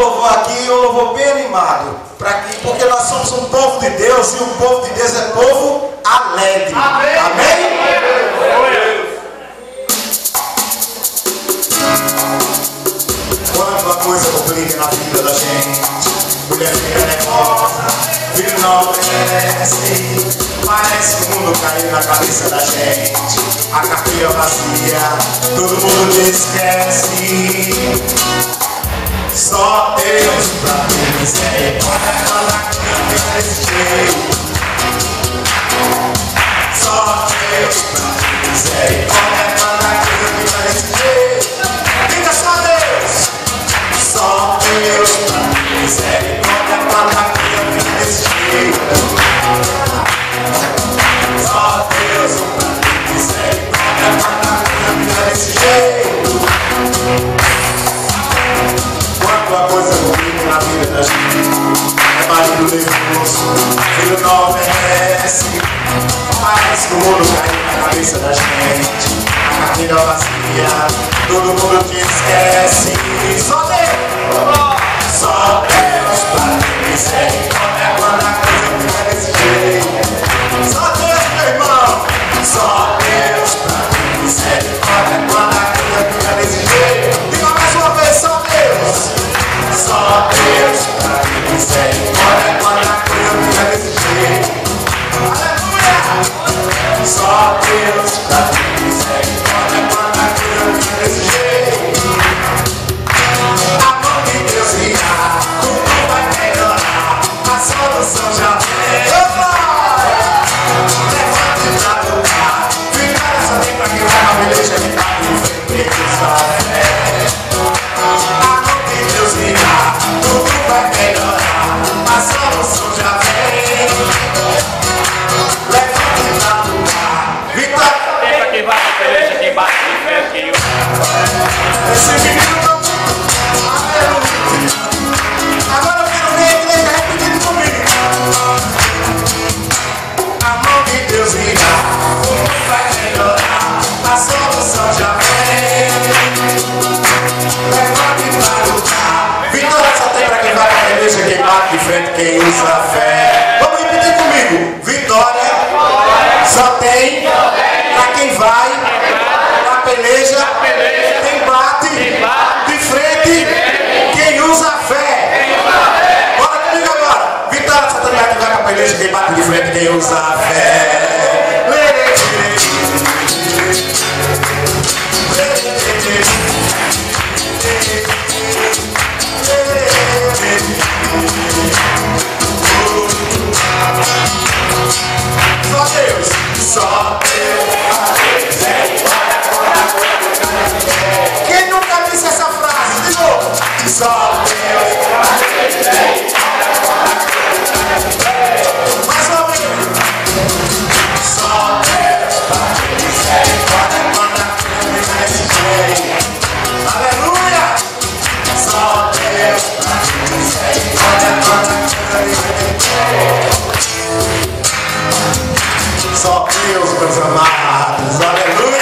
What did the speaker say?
louvor aqui, um louvor bem animado. Porque nós somos um povo de Deus e o povo de Deus é povo alegre. Amém? Amém? Quando a coisa complica na vida da gente, mulher fica nervosa, filho não obedece, parece que o mundo caiu na cabeça da gente. A carteira vazia, todo mundo te esquece. Só Deus pra ter misericórdia quando a coisa fica desse jeito. Só Deus pra ter misericórdia quando a coisa fica desse jeito. Diga só Deus. Só Deus pra ter misericórdia quando a coisa fica desse jeito. Só Deus pra ter misericórdia quando a coisa fica desse jeito. Quando a coisa complica na vida da gente, é marido nervoso, filho não obedece, parece que o mundo caiu na cabeça da gente. A carteira vazia, todo mundo te esquece. Só Deus, só Deus pra ter misericórdia quando a coisa fica desse jeito. Só Deus, meu irmão, só Deus pra ter misericórdia quando a coisa fica desse jeito. Diga mais uma vez, só Deus. Só Deus pra ter misericórdia quando a coisa fica desse jeito. Aleluia! Só Deus pra ter misericórdia quando a coisa fica desse jeito. A mão de Deus virá, tudo vai melhorar, a solução já vem. Levante pra lutar, vitória só tem pra quem vai na peleja que tá em frente com sua fé. Deus virá, tudo vai melhorar, a solução já vem. Levante pra lutar, vitória. Tem pra quem vai na peleja, quem bate de frente, quem esse menino não. Aleluia. Agora eu quero ver a igreja repetindo comigo. A mão de Deus virá, tudo vai melhorar, a solução já vem. Levante pra lutar. Vitória só tem pra quem vai pra peleja, quem bate de frente, quem usa a fé. Vamos repetir comigo. Vitória só tem pra quem vai pra peleja, quem bate de frente, quem usa a fé. Bora comigo agora. Vitória só tem pra quem vai pra peleja, quem bate de frente, quem usa a fé. Só Deus, só Deus. Quem nunca disse essa frase? De novo. Só Deus. Mais uma vez. Só Deus. Quando a coisa fica desse jeito. Aleluia. Só Deus. Só Deus, meus amados, aleluia!